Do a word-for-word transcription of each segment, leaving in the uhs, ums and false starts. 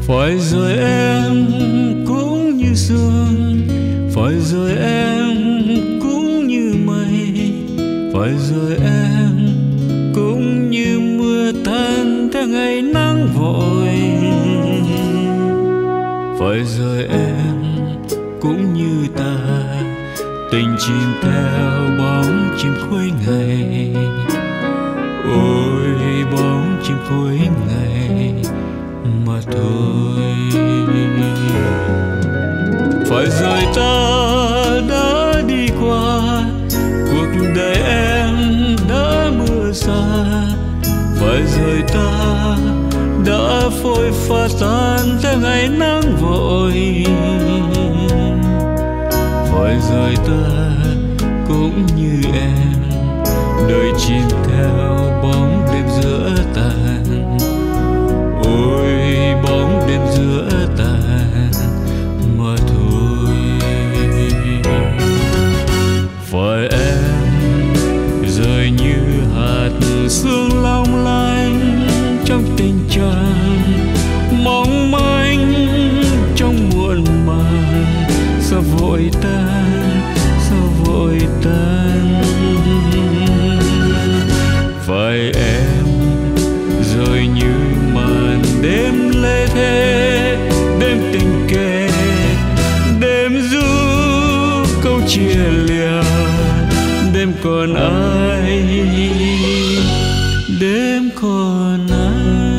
Phải rồi em cũng như sương, phải rồi em cũng như mây, phải rồi em cũng như mưa tan theo ngày nắng vội. Phải rồi em cũng như ta, tình chìm theo bóng chim cuối ngày. Ôi bóng chim cuối ngày mà thôi. Phải rồi ta đã đi qua, cuộc đời em đã mưa xa. Phải rồi ta đã phôi pha tan theo ngày nắng vội. Phải rồi ta cũng như em, đời chìm theo bóng đêm giữa tàn. Ôi bóng đêm giữa tàn mà thôi. Phải em rơi như hạt sương long lanh trong tình tràn mong manh trong muộn màng. Sao vội tan, sao vội tan. Phải em rồi như màn đêm lê thế, đêm tình kề, đêm ru câu chia lìa. Đêm còn ai, đêm còn ai.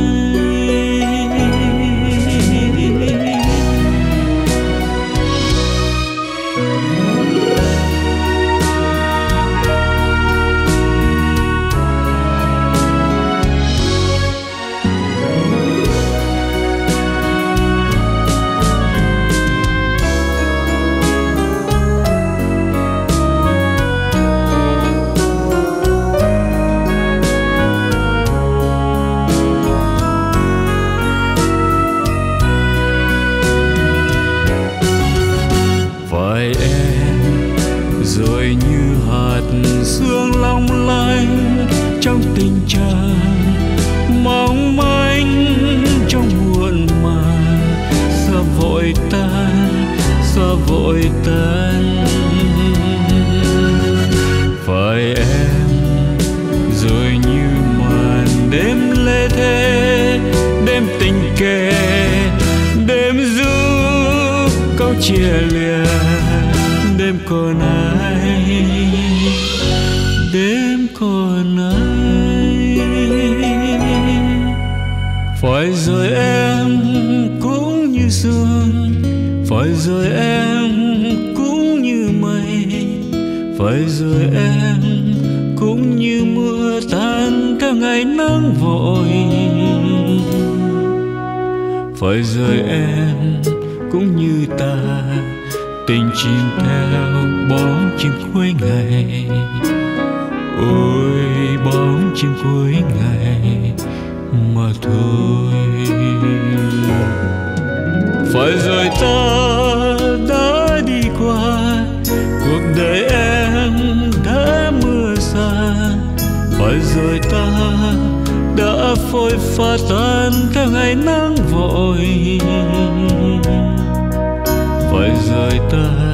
Phải em rồi như hạt sương long lanh trong tình tràn mong manh trong muộn màng. Sao vội tan, sao vội tan. Phải em rồi như màn đêm lê thế, đêm tình kề, đêm ru câu chia lìa. Đêm còn ai, đêm còn ai. Phải rồi em cũng như sương, phải rồi em cũng như mây, phải rồi em cũng như mưa tan theo ngày nắng vội. Phải rồi em cũng như ta, tình chìm theo bóng chim cuối ngày. Ôi bóng chim cuối ngày mà thôi. Phải rồi ta đã đi qua, cuộc đời em đã mưa xa. Phải rồi ta đã phôi pha tan theo ngày nắng vội. Phải rồi ta